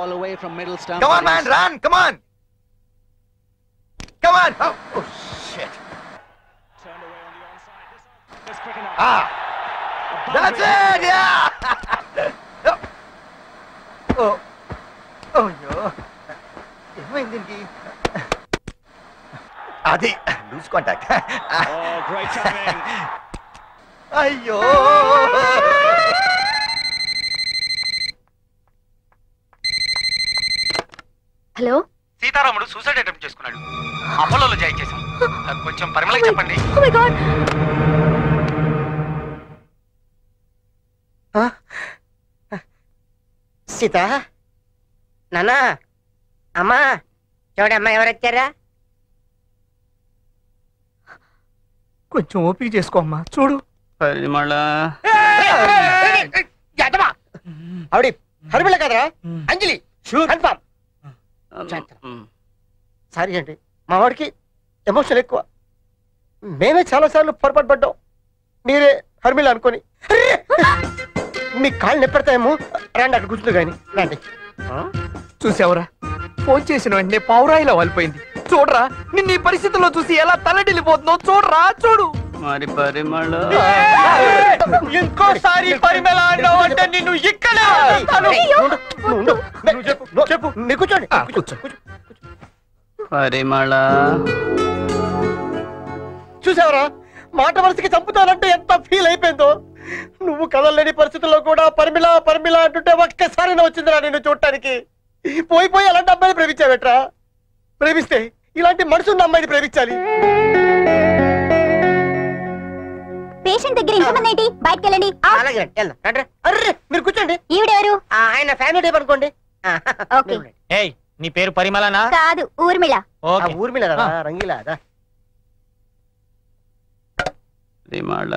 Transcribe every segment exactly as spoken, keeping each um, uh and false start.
ball away from middle stump. Come on, man, run! Come on! Come on! Oh, oh shit! Turned away on the onside. This quick enough. Ah! That's it! Yeah! oh, oh no! Adi, lose contact. Oh, great timing! Ayyo! Hello Sitaramudu suicide attempt చేసుకున్నాడు. అమలులో join చేశాం. కొంచెం పరిమళకి చెప్పండి. Oh my God. Sita నానా అమ్మా చూడమ్మా ఎవరు వచ్చారా? కొంచెం ఓపిక చేసుకో అమ్మా. చూడు పరిమళ ఆవిడ హరిమిళ కదరా అంజలి కన్ఫర్మ్. సారీ అండి మా వాడికి ఎమోషన్ ఎక్కువ. మేమే చాలా సార్లు పొరపాటు పడ్డాం. మీరే హర్మిళ అనుకొని మీ కాళ్ళు నెప్పెడతాయేమో. రండి అక్కడ కూర్చుంది కానీ రండి. చూసావురా, ఫోన్ చేసిన వెంటనే పావురాయిలా వాలిపోయింది. చూడరా, నిన్ను ఈ పరిస్థితుల్లో చూసి ఎలా తల్లడిల్లిపోతుందో చూడరా. చూడు మరి పరిమళ ఇంకోసారి పరిమళ అన్నావు అంటే నిన్ను ఇక్కడ చెప్పు మీరు కూర్చోండి. కూర్చో. పరిమళ చూసావరా, మాట వరుసకి చంపుతానంటే ఎంత ఫీల్ అయిపోయిందో. నువ్వు కదలలేని పరిస్థితుల్లో కూడా పరిమిళ పరిమిళ అంటుంటే ఒక్కసారి వచ్చిందిరా నిన్ను చూడటానికి. పోయి పోయి అలాంటి అమ్మాయిని ప్రేమించావేట్రా? ప్రేమిస్తే ఇలాంటి మనసున్న అమ్మాయిని ప్రేమించాలి. పేషెంట్ దగ్గర ఇంతమంది ఏంటి? బయటకు వెళ్ళండి. అర్రే మీరు కూర్చోండి. ఈవిడెవరు? ఆయన ఫ్యామిలీ టైప్ అనుకోండి. ఓకే. ఏయ్, నీ పేరు పరిమళనా? కాదు, ఊర్మిళ. ఊర్మిళ రంగిలా పరిమళ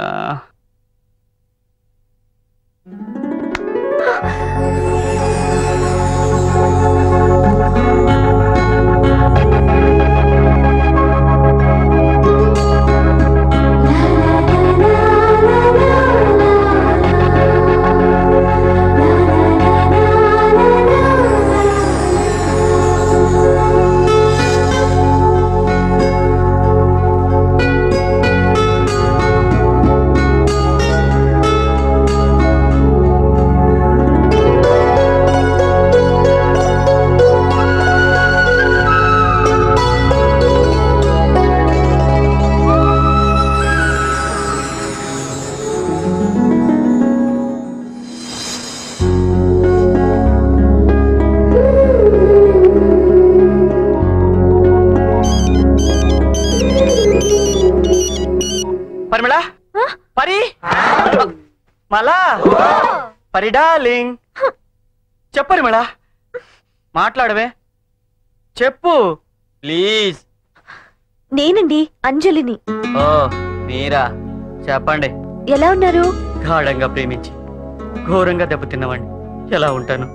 పరిమళ పరి మళ్ళా పరి డార్లింగ్ చెప్పు పరిమళ, మాట్లాడవే, చెప్పు ప్లీజ్. నేనండి అంజలిని. ఓ మీరా, చెప్పండి. ఎలా ఉన్నారు? గాఢంగా ప్రేమించి ఘోరంగా దెబ్బతిన్నవాడిని. ఎలా ఉంటాను?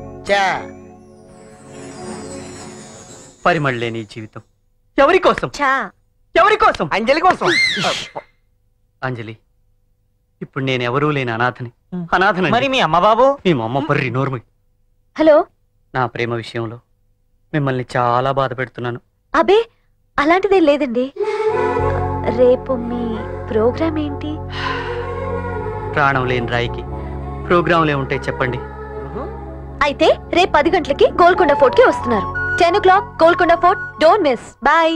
పరిమళ లేని జీవితం ఎవరి కోసం? ఎవరి కోసం? అంజలి కోసం. అంజలి, ఇప్పుడు నేను ఎవరూ లేని అనాథని. అనాథని. మరి మీ అమ్మ బాబు? మీ అమ్మ పర్రి నోర్మి. హలో, నా ప్రేమ విషయంలో మిమ్మల్ని చాలా బాధ పెడుతున్నాను. అబే అలాంటిదే లేదండి. రేపు మీ ప్రోగ్రామ్ ఏంటి? ప్రాణం లేని రాయికి ప్రోగ్రాంలే ఉంటాయి చెప్పండి. అయితే రేపు పది గంటలకి గోల్కొండ ఫోర్ట్ కి వస్తున్నారు. Ten o'clock Golconda fort. Don't miss. Bye.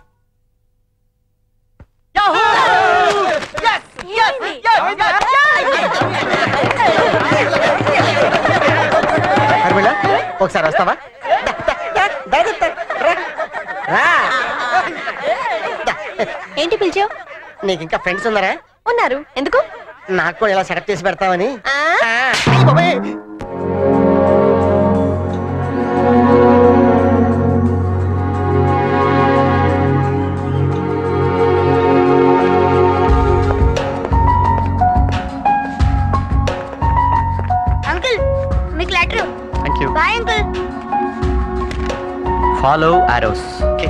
Harmila ఒకసారి వస్తావా? ఏంటి పిలిచావు? నీకు ఇంకా ఫ్రెండ్స్ ఉన్నారా? ఉన్నారు. ఎందుకు? నాకు కూడా ఇలా సెటప్ చేసి పెడతామని. అంకుల్, మీకు letter. Thank you. Bye uncle. Follow arrows. Okay.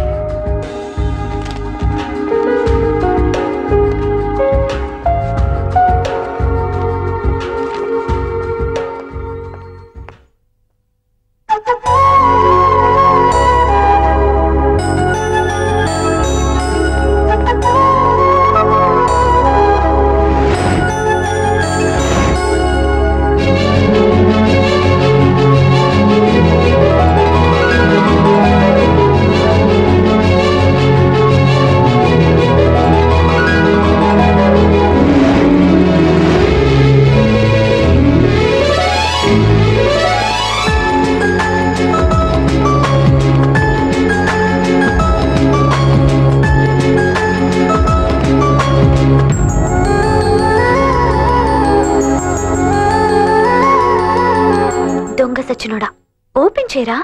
సచ్చినోడా ఓపెన్ చేయరా.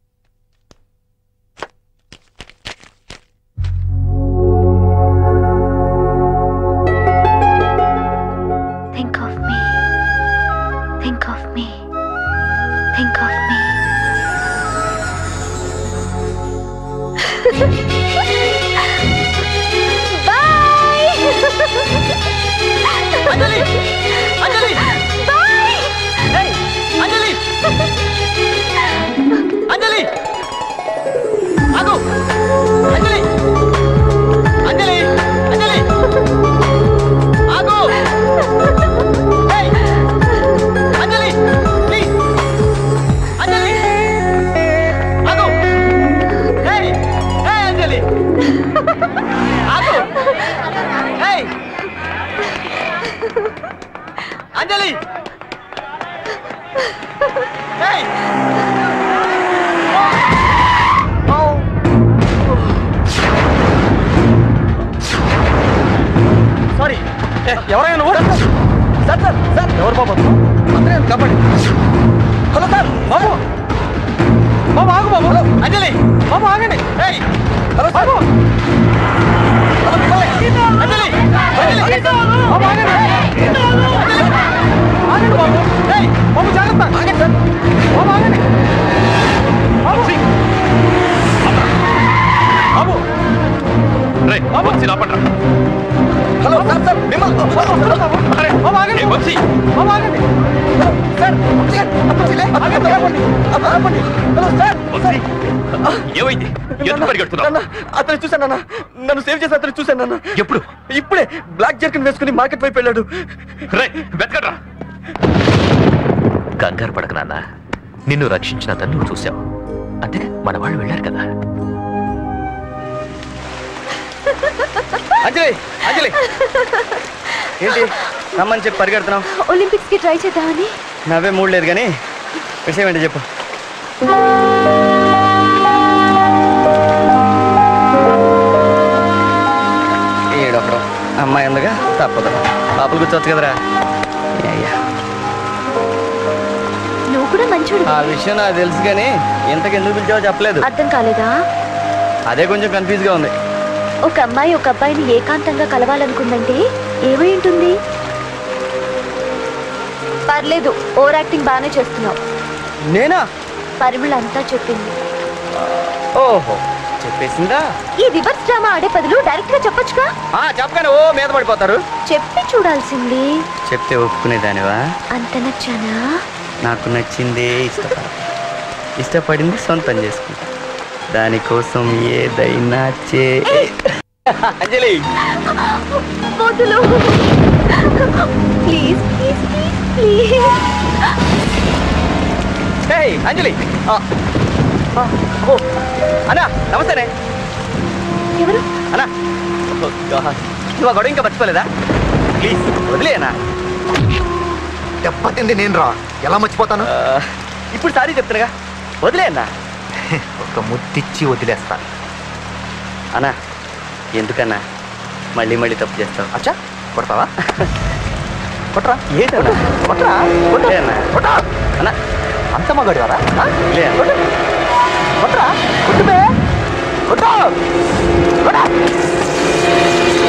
Think of me, think of me, think of me. Bye Anjali Anjali bye. ఏయ్ అంజలి అంజలి ఆగు అంజలి అంజలి అంజలి ఆగు ఏయ్ అంజలి ప్లీజ్ అంజలి ఆగు ఏయ్ ఏయ్ అంజలి ఆగు ఏయ్ అంజలి ఏయ్ సారీ ఎవరైనా నువ్వు సార్ సార్ సార్ ఎవరు బాబు అందరూ కాపాడి హలో సార్ బాబు బాబు ఆగు బాబు హలో అంజలి బాబు ఆగండి ఏయ్ హలో బాబు హలో పిల్లలే అంజలి అంజలి బాబు ఆగండి ఆగండి బాబు ఏయ్ బాబు జాగ్రత్త ఆగండి సార్ బాబు ఆగండి బాబు బాబు రే బాబు వచ్చి లాపండ్రా. హలో సార్ సార్ మిమ్మల్ని బాబు ఆగండి వచ్చి బాబు ఆగండి సార్ ఆగండి ఆగండి ఆగండి హలో సార్ వచ్చి ఏమైంది? ఎందుకు పరిగెడుతున్నావు? అతను చూశాను అన్న, నన్ను సేవ్ చేసి అతను చూశాను అన్న. ఎప్పుడు? ఇప్పుడే బ్లాక్ జర్కిన్ వేసుకుని మార్కెట్ వైపు వెళ్ళాడు. రే వెతకడ్రా. కంగారు పడక నాన్న, నిన్ను రక్షించిన అతను నువ్వు చూసావు అంటే మన వాళ్ళు వెళ్ళారు కదా. అంజలి అంజలి ఏంటి రమ్మని చెప్పి పరిగెడుతున్నావు? ఒలింపిక్స్ కి ట్రై చేద్దామని. నవ్వే మూడు లేదు కానీ విషయం ఏంటి చెప్పు. ఏడొకడు అమ్మాయి ఉందిగా తప్పదు, పాపలు కూర్చోవచ్చు కదరా. అయ్యా నువ్వు కూడా మంచోడు. ఆ విషయం నాకు తెలుసు కానీ ఇంతకు ఎందుకు పిలిచావో చెప్పలేదు. అర్థం కాలేదా? అదే కొంచెం కన్ఫ్యూజ్ గా ఉంది. ఒక అమ్మాయి ఒక అబ్బాయిని ఏకాంతంగా కలవాలనుకుందంటే ఏమై ఉంటుంది? పర్లేదు, ఓవర్ యాక్టింగ్ బాగానే చేస్తున్నావు. నేనా? పరిమళ అంతా చెప్పింది. ఓహో చెప్పేసిందా? ఈ రివర్స్ డ్రామా ఆడే బదులు డైరెక్ట్ గా చెప్పొచ్చుగా. చెప్పగానే ఓ మీద పడిపోతారు. చెప్పి చూడాల్సింది. చెప్తే ఒప్పుకునేదానివా? అంత నచ్చానా? నాకు నచ్చిందే ఇష్టపడ ఇష్టపడింది సొంతం చేసుకుంటా, దానికోసం ఏదైనా చే. అంజలి వదులు please please please please. Anjali అన్నా నమస్తేనే. ఎవరు? అన్నా నువ్వు ఆ గొడవ ఇంకా మర్చిపోలేదా? ప్లీజ్ వదిలేనా. దెబ్బతింది నేను రా, ఎలా మర్చిపోతాను? ఇప్పుడు సారీ చెప్తానుగా, వదిలేనా. ఒక ముద్దిచ్చి వదిలేస్తాను. అన్నా ఎందుకన్నా మళ్ళీ మళ్ళీ తప్పు చేస్తావు? అచ్చా కొడతావా? కొట్రా. ఏంటన్నా కొట్రా కొట్టేనా? కొట్టా. అన్నా అంత మగాడివారా? లే అన్నా. కొట్రా కొట్టుబే కొట్టా కొట్టా.